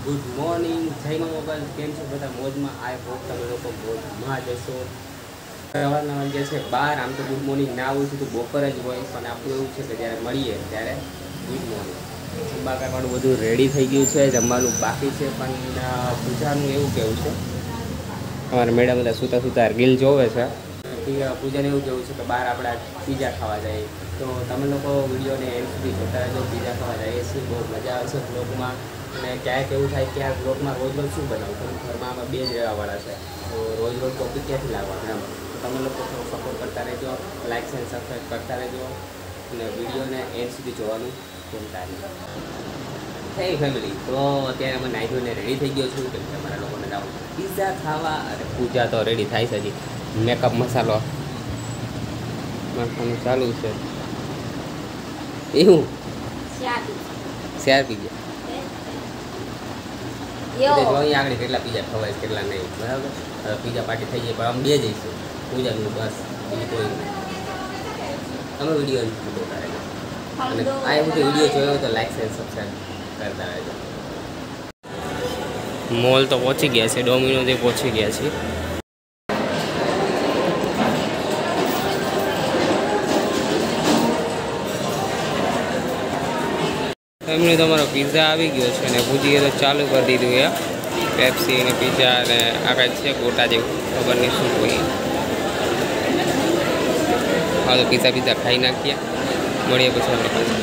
Good morning, જય Maa mobile. કેમ છો બધા? મોજમાં? આ હોપ તમે લોકો મોજમાં જશો. સવારના વાગ્યા છે 12. આમ તો ગુડ મોર્નિંગ ના આવું છું તો બપોર જ હોય, પણ આપણું એવું છે કે જ્યારે મળીએ ત્યારે ગુડ મોર્નિંગ. જમવા કાઢવાનું બધું રેડી થઈ ગયું છે, જમવાનું બાકી છે, પણ પૂજાનું એવું કેવું છે, અમારા મેડમ બધા સૂતા સૂતા રીલ જોવે છે. પૂજાને એવું કેવું છે કે બહાર આપણે પીઝા ખાવા જઈએ, તો તમે લોકો વિડીયોને એન્ડ સુધી જોતા રહેજો. પીઝા ખાવા જઈએ છીએ, બહુ મજા આવશે બ્લોગમાં. અને ક્યાંક એવું થાય કે આ બ્લોગમાં રોજ રોજ શું બનાવું, ઘરમાં આમાં બે જ રહેવાવાળા છે, તો રોજ રોજ ટોપિક ક્યાંથી લાવવાનું એમ. તો તમે લોકો થોડો સપોર્ટ કરતા રહેજો, લાઇક એન્ડ સબસ્ક્રાઈબ કરતા રહેજો, અને વિડીયોને એન્ડ સુધી જોવાનું ભૂલતા નહીં. હે ફેમિલી, તો અત્યારે અમે નાહી ધોઈને રેડી થઈ ગયો છું, કેમ કે અમારા લોકોને જવું પીઝા ખાવા. અને પૂજા તો રેડી થાય છે, હજી મેકઅપ મસાલો નાખવાનું ચાલુ છે. એવું શેર પીઝા અહીંયા આગળ કેટલા પીઝા ખવાય કેટલા નહીં, બરાબર. હવે પીઝા પાર્ટી થઈ જાય, પણ આમ બે જઈશું પૂજાનું, બસ બીજું કોઈ નહીં. તમે વિડીયો જોતા રહેજો, અને આ એવું તો વિડીયો જોયો તો લાઈક એન્ડ સબસ્ક્રાઈબ કરતા રહેજો. મોલ તો પહોંચી ગયા છે, ડોમિનોઝે પહોંચી ગયા છીએ. એમણે તમારો પિઝા આવી ગયો છે, અને ભૂજીએ તો ચાલુ કરી દીધું એ પેપ્સી અને પિઝા, અને આ કાંઈ છે ગોટા જેવું, ખબર નહીં શું કોઈ. હા, તો પિઝા ખાઈ નાખીએ, મળીએ પછી આપણે પાછા.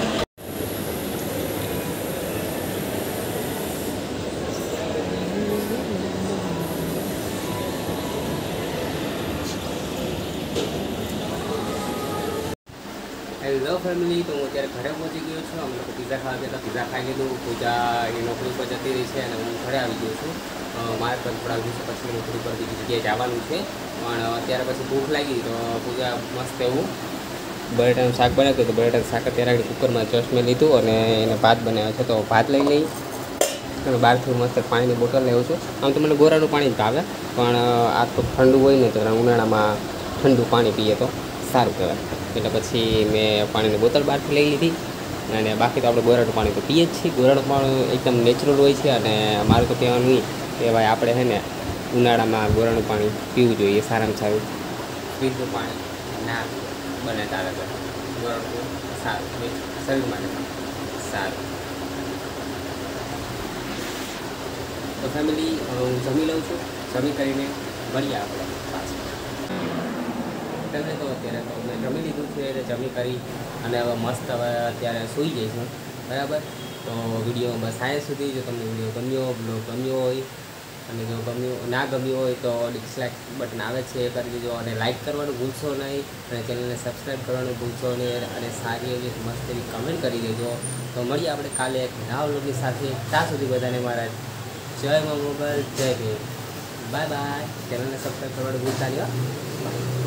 હેલો ફેમિલી, તો હું અત્યારે ઘરે પહોંચી ગયો છું. અમે લોકો પીઝા ખાવા ગયા હતા, પીઝા ખાઈ લીધું. પૂજા એની નોકરી પર જતી રહી છે, અને હું ઘરે આવી ગયો છું. મારે પણ થોડા દિવસો પછી નોકરી પર બીજી જગ્યાએ જવાનું છે, પણ અત્યારે પછી ભૂખ લાગી, તો પૂજા મસ્ત એવું બટેટાનું શાક બનાવ્યું. તો બટેટાનું શાક અત્યારે આગળ કુકરમાં જસ્ટ મેં લીધું, અને એને ભાત બનાવ્યો છે, તો ભાત લઈ લઈ. અને બહારથી મસ્ત પાણીની બોટલ લેવું છું. આમ તો મને ગોરાનું પાણી જ ભાવે, પણ આ તો ઠંડુ હોય ને, તો ઉનાળામાં ઠંડુ પાણી પીએ તો સારું કહેવાય. એટલે પછી મેં પાણીની બોટલ બહારથી લઈ લીધી, અને બાકી તો આપણે ગોરાનું પાણી તો પીએ જ છીએ. ગોરાનું પાણી એકદમ નેચરલ હોય છે, અને મારું તો કહેવાનું નહીં કે ભાઈ આપણે છે ને ઉનાળામાં ગોરાનું પાણી પીવું જોઈએ, સારામાં સારું. ફ્રીજનું પાણી ના બને તારે તો ગોરાનું સારું, શરીર માટે સારું. તો ફેમિલી, હું જમી લઉં છું. જમી કરીને મળીએ આપણે પાછું. તો અત્યારે તો મેં જમી લીધું છે, એટલે જમી કરી અને હવે મસ્ત હવે અત્યારે સૂઈ જઈશું, બરાબર. તો વિડીયો બસ અહીંયા સુધી. જો તમને વિડીયો ગમ્યો, બ્લોગ ગમ્યો હોય, અને જો ના ગમ્યું હોય તો ડિસલાઇક બટન આવે છે એ કરી દેજો, અને લાઇક કરવાનું ભૂલશો નહીં, અને ચેનલને સબસ્ક્રાઈબ કરવાનું ભૂલશો નહીં, અને સારી એવી મસ્ત એવી કમેન્ટ કરી દેજો. તો મળીએ આપણે કાલે એક નવા વ્લોગની સાથે. ત્યાં સુધી બધાને મારા જય Maa mobile, Jai Bhim, bye bye. ચેનલને સબસ્ક્રાઈબ કરવાનું ભૂલતા નહીં.